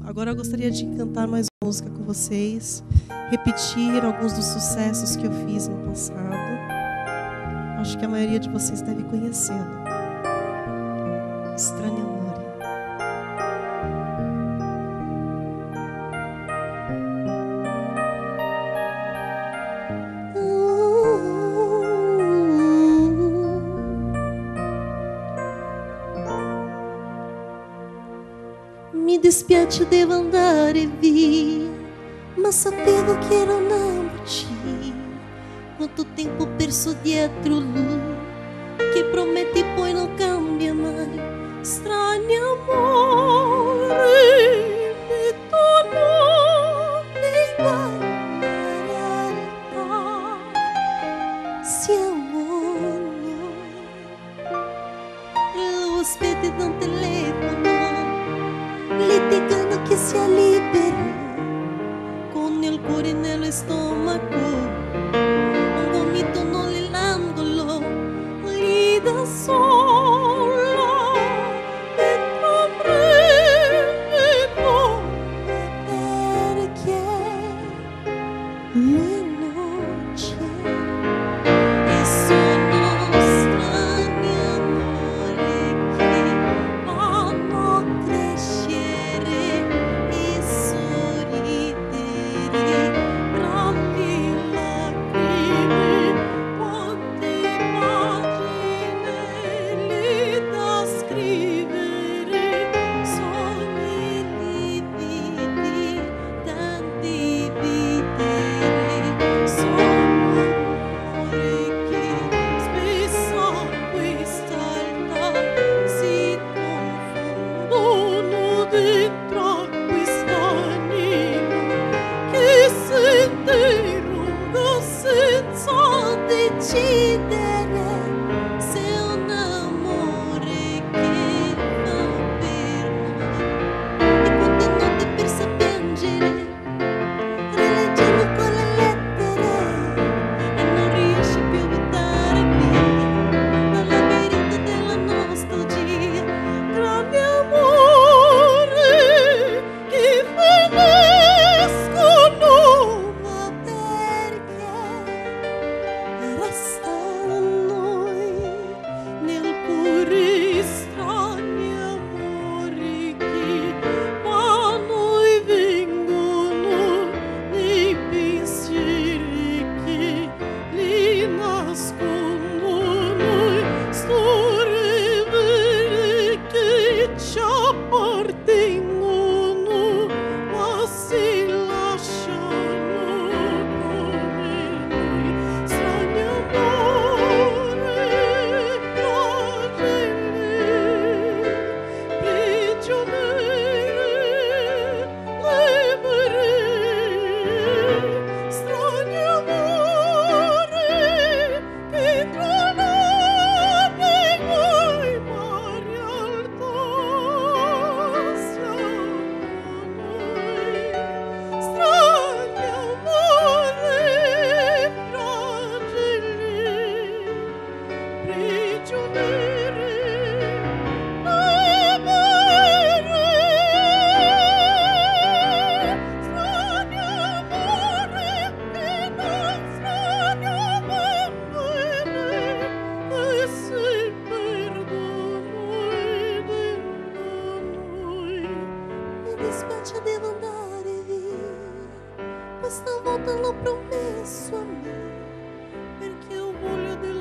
Agora eu gostaria de cantar mais uma música com vocês, repetir alguns dos sucessos que eu fiz no passado. Acho que a maioria de vocês deve conhecê-lo. Estranho Amor. Mi dispiace, devo andare via, ma sapevo che era una bugia. Quanto tempo perso dietro lui, che prometti poi non cambia mai. Strano amore, e tu non mi guardi in realtà. Siamo noi, lo aspetti da un telefono, litigando che sia libero, con il cuore nello stomaco, un gomito nell'angolo, lì da sola, dentro fremito, perché lui non c'è. E sono strani amori che fanno crescere e sorridere tra le lacrime. Quante pagine lì da scrivere, sogni lividi da dividere. Sono amore che spesso a questa età si confondono dentro a quest'anima che si interroga senza decidere se è un amore che fa per noi. E quante notti perse a piangere, rileggendo quelle lettere, e non riesci più a buttare via dal labirinto della nostalgia. Grande amore che finiscono, ma perché resta a noi nel cuore. Strani amori che vanno e vengono nei pensieri che li nascondono, storie vere che ci appartengono, ma si lasciano come noi. Strani amore, fragili, prigionieri, liberi. Strani amore che tra navi e mari alta siamo noi. Strani amore, fragili, prigionieri, liberi. Strani amore che non strani amore e si perdono dentro noi. Mi dispiace, devo andare via, questa volta l'ho promesso a me, perché ho voglia della